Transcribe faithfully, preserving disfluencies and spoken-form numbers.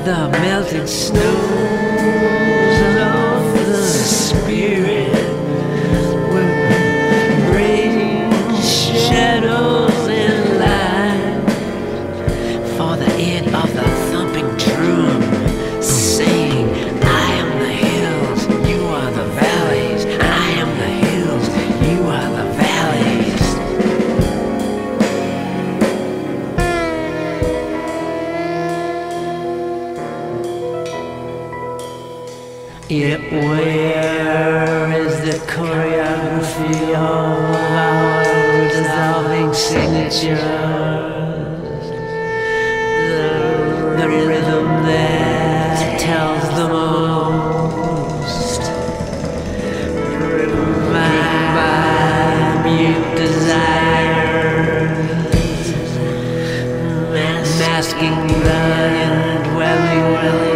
the melting snows of the spirit, with raging shadows and light, for the end of the thumping drum, saying, I am the hills, you are the valleys. I am the hills, you are the valleys. Yet where is the choreography of our dissolving signatures? The, the rhythm that tells the most, driven by mute desires, masking the indwelling